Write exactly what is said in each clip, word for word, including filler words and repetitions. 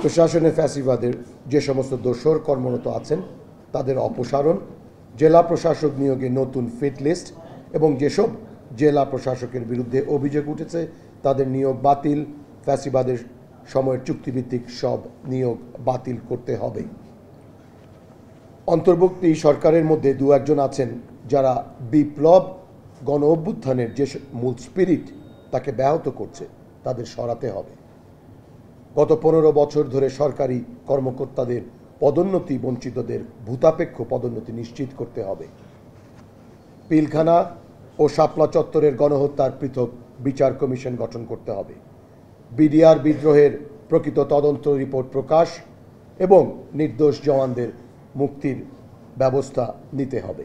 প্রশাসনে ফ্যাসিবাদের যে সমস্ত দোসর কর্মরত আছেন তাদের অপসারণ, জেলা প্রশাসক নিয়োগে নতুন ফিট লিস্ট এবং যেসব জেলা প্রশাসকের বিরুদ্ধে অভিযোগ উঠেছে তাদের নিয়োগ বাতিল, ফ্যাসিবাদের সময়ের চুক্তিভিত্তিক সব নিয়োগ বাতিল করতে হবে। অন্তর্বর্তী সরকারের মধ্যে দু একজন আছেন যারা বিপ্লব গণ অভ্যুত্থানের যে মূল স্পিরিট তাকে ব্যাহত করছে, তাদের সরাতে হবে। গত পনেরো বছর ধরে সরকারি কর্মকর্তাদের পদোন্নতি বঞ্চিতদের ভূতাপেক্ষ পদোন্নতি নিশ্চিত করতে হবে। পিলখানা ও শাপলা চত্বরের গণহত্যার পৃথক বিচার কমিশন গঠন করতে হবে। বিডিআর বিদ্রোহের প্রকৃত তদন্ত রিপোর্ট প্রকাশ এবং নির্দোষ জওয়ানদের মুক্তির ব্যবস্থা নিতে হবে।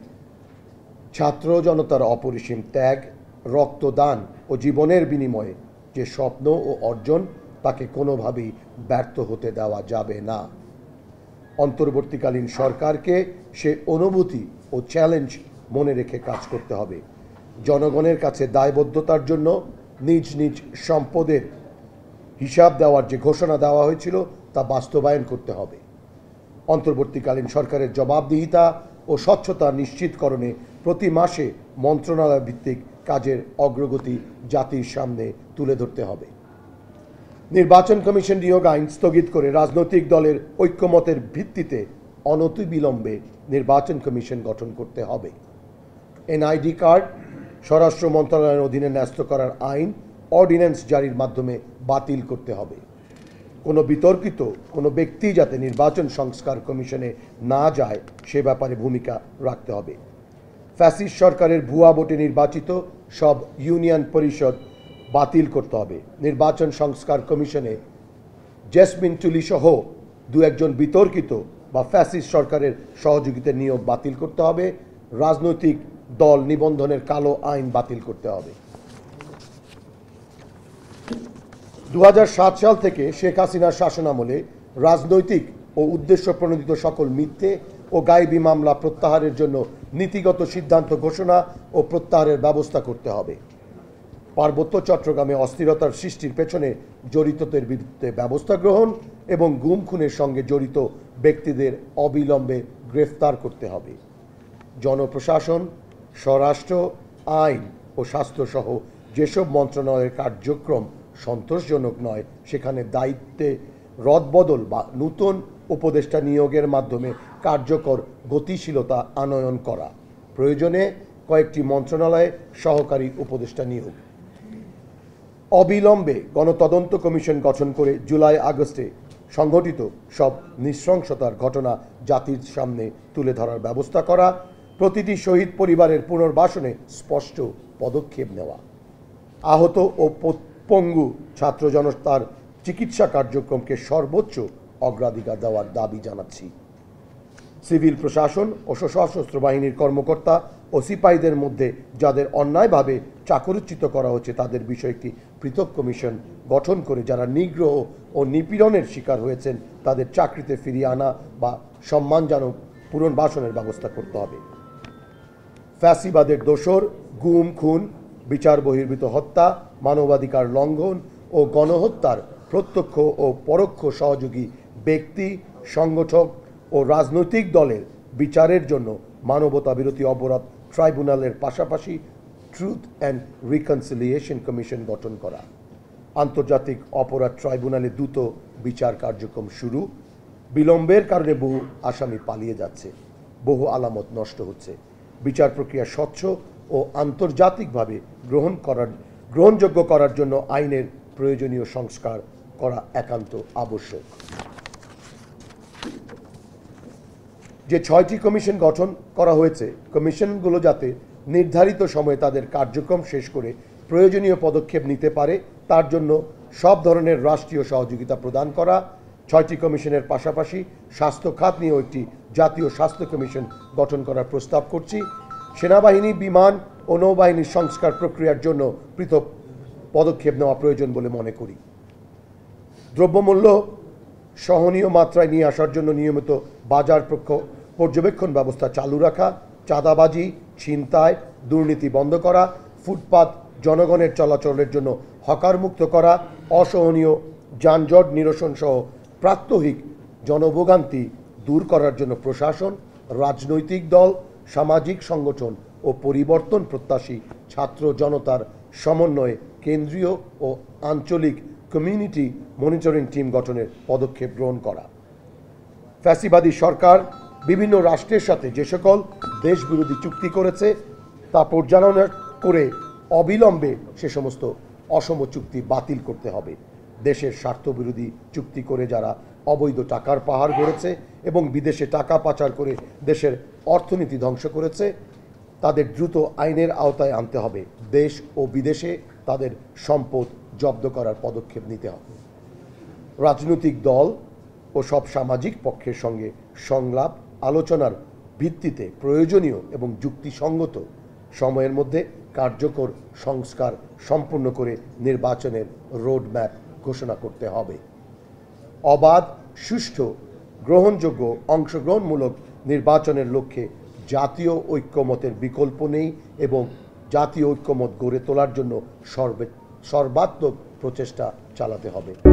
ছাত্র জনতার অপরিসীম ত্যাগ, রক্তদান ও জীবনের বিনিময়ে যে স্বপ্ন ও অর্জন তাকে কোনোভাবেই ব্যর্থ হতে দেওয়া যাবে না। অন্তর্বর্তীকালীন সরকারকে সে অনুভূতি ও চ্যালেঞ্জ মনে রেখে কাজ করতে হবে। জনগণের কাছে দায়বদ্ধতার জন্য নিজ নিজ সম্পদের হিসাব দেওয়ার যে ঘোষণা দেওয়া হয়েছিল তা বাস্তবায়ন করতে হবে। অন্তর্বর্তীকালীন সরকারের জবাবদিহিতা ও স্বচ্ছতা নিশ্চিতকরণে প্রতি মাসে মন্ত্রণালয় ভিত্তিক কাজের অগ্রগতি জাতির সামনে তুলে ধরতে হবে। নির্বাচন কমিশন নিয়োগ আইন স্থগিত করে রাজনৈতিক দলের ঐক্যমতের ভিত্তিতে অনতিবিলম্বে নির্বাচন কমিশন গঠন করতে হবে। এনআইডি কার্ড স্বরাষ্ট্র মন্ত্রণালয়ের অধীনে ন্যস্ত করার আইন অর্ডিন্যান্স জারির মাধ্যমে বাতিল করতে হবে। কোনো বিতর্কিত কোনো ব্যক্তি যাতে নির্বাচন সংস্কার কমিশনে না যায় সে ব্যাপারে ভূমিকা রাখতে হবে। ফ্যাসিস্ট সরকারের ভুয়া ভোটে নির্বাচিত সব ইউনিয়ন পরিষদ বাতিল করতে হবে। নির্বাচন সংস্কার কমিশনে জেসমিন টুলি সহ দু একজন বিতর্কিত বা ফ্যাসিস্ট সরকারের সহযোগিতার নিয়োগ বাতিল করতে হবে। রাজনৈতিক দল নিবন্ধনের কালো আইন বাতিল করতে হবে। দু হাজার সাত সাল থেকে শেখ হাসিনার শাসনামলে রাজনৈতিক ও উদ্দেশ্য প্রণোদিত সকল মিথ্যে ও গায়েবী মামলা প্রত্যাহারের জন্য নীতিগত সিদ্ধান্ত ঘোষণা ও প্রত্যাহারের ব্যবস্থা করতে হবে। পার্বত্য চট্টগ্রামে অস্থিরতার সৃষ্টির পেছনে জড়িতদের বিরুদ্ধে ব্যবস্থা গ্রহণ এবং গুম খুনের সঙ্গে জড়িত ব্যক্তিদের অবিলম্বে গ্রেফতার করতে হবে। জনপ্রশাসন, স্বরাষ্ট্র, আইন ও স্বাস্থ্যসহ যেসব মন্ত্রণালয়ের কার্যক্রম সন্তোষজনক নয় সেখানে দায়িত্বে রদবদল বা নতুন উপদেষ্টা নিয়োগের মাধ্যমে কার্যকর গতিশীলতা আনয়ন করা। প্রয়োজনে কয়েকটি মন্ত্রণালয়ে সহকারী উপদেষ্টা নিয়োগ। অবিলম্বে গণতদন্ত কমিশন গঠন করে জুলাই আগস্টে সংঘটিত সব নৃশংসতার ঘটনা জাতির সামনে তুলে ধরার ব্যবস্থা করা। প্রতিটি শহীদ পরিবারের পুনর্বাসনে স্পষ্ট পদক্ষেপ নেওয়া। আহত ও পঙ্গু ছাত্র জনতার চিকিৎসা কার্যক্রমকে সর্বোচ্চ অগ্রাধিকার দেওয়ার দাবি জানাচ্ছি। সিভিল প্রশাসন ও সশস্ত্র বাহিনীর কর্মকর্তা ও সিপাহীদের মধ্যে যাদের অন্যায়ভাবে চাকরুচ্যুত করা হচ্ছে তাদের বিষয়ে একটি পৃথক কমিশন গঠন করে যারা নিগ্রহ ও নিপীড়নের শিকার হয়েছেন তাদের চাকরিতে ফিরিয়ে আনা বা সম্মানজনক পুনর্বাসনের ব্যবস্থা করতে হবে। ফ্যাসিবাদের দোসর, গুম খুন, বিচার বহির্ভূত হত্যা, মানবাধিকার লঙ্ঘন ও গণহত্যার প্রত্যক্ষ ও পরোক্ষ সহযোগী ব্যক্তি, সংগঠক ও রাজনৈতিক দলের বিচারের জন্য মানবতা বিরোধী অপরাধ ট্রাইব্যুনালের পাশাপাশি ট্রুথ অ্যান্ড রিকনসিলিয়েশন কমিশন গঠন করা। আন্তর্জাতিক অপরাধ ট্রাইব্যুনালে দ্রুত বিচার কার্যক্রম শুরু। বিলম্বের কারণে বহু আসামি পালিয়ে যাচ্ছে, বহু আলামত নষ্ট হচ্ছে। বিচার প্রক্রিয়া স্বচ্ছ ও আন্তর্জাতিকভাবে গ্রহণ করার গ্রহণযোগ্য করার জন্য আইনের প্রয়োজনীয় সংস্কার করা একান্ত আবশ্যক। যে ছয়টি কমিশন গঠন করা হয়েছে কমিশনগুলো যাতে নির্ধারিত সময়ে তাদের কার্যক্রম শেষ করে প্রয়োজনীয় পদক্ষেপ নিতে পারে তার জন্য সব ধরনের রাষ্ট্রীয় সহযোগিতা প্রদান করা। ছয়টি কমিশনের পাশাপাশি স্বাস্থ্য খাত নিয়েও একটি জাতীয় স্বাস্থ্য কমিশন গঠন করার প্রস্তাব করছি। সেনাবাহিনী, বিমান ও নৌবাহিনীর সংস্কার প্রক্রিয়ার জন্য পৃথক পদক্ষেপ নেওয়া প্রয়োজন বলে মনে করি। দ্রব্যমূল্য সহনীয় মাত্রায় নিয়ে আসার জন্য নিয়মিত বাজার পর্যবেক্ষণ ব্যবস্থা চালু রাখা, চাঁদাবাজি, ছিনতাই, দুর্নীতি বন্ধ করা, ফুটপাত জনগণের চলাচলের জন্য হকার মুক্ত করা, অসহনীয় যানজট নিরসন সহ প্রাত্যহিক জনভোগান্তি দূর করার জন্য প্রশাসন, রাজনৈতিক দল, সামাজিক সংগঠন ও পরিবর্তন প্রত্যাশী ছাত্র জনতার সমন্বয়ে কেন্দ্রীয় ও আঞ্চলিক কমিউনিটি মনিটরিং টিম গঠনের পদক্ষেপ গ্রহণ করা। ফ্যাসিবাদী সরকার বিভিন্ন রাষ্ট্রের সাথে যে সকল দেশবিরোধী চুক্তি করেছে তা পর্যালোচনা করে অবিলম্বে সে সমস্ত অসম চুক্তি বাতিল করতে হবে। দেশের স্বার্থবিরোধী চুক্তি করে যারা অবৈধ টাকার পাহাড় গড়েছে এবং বিদেশে টাকা পাচার করে দেশের অর্থনীতি ধ্বংস করেছে তাদের দ্রুত আইনের আওতায় আনতে হবে। দেশ ও বিদেশে তাদের সম্পদ জব্দ করার পদক্ষেপ নিতে হবে। রাজনৈতিক দল ও সব সামাজিক পক্ষের সঙ্গে সংলাপ আলোচনার ভিত্তিতে প্রয়োজনীয় এবং যুক্তিসঙ্গত সময়ের মধ্যে কার্যকর সংস্কার সম্পূর্ণ করে নির্বাচনের রোডম্যাপ ঘোষণা করতে হবে। অবাধ, সুষ্ঠু, গ্রহণযোগ্য, অংশগ্রহণমূলক নির্বাচনের লক্ষ্যে জাতীয় ঐক্যমতের বিকল্প নেই এবং জাতীয় ঐক্যমত গড়ে তোলার জন্য সর্বে সর্বাত্মক প্রচেষ্টা চালাতে হবে।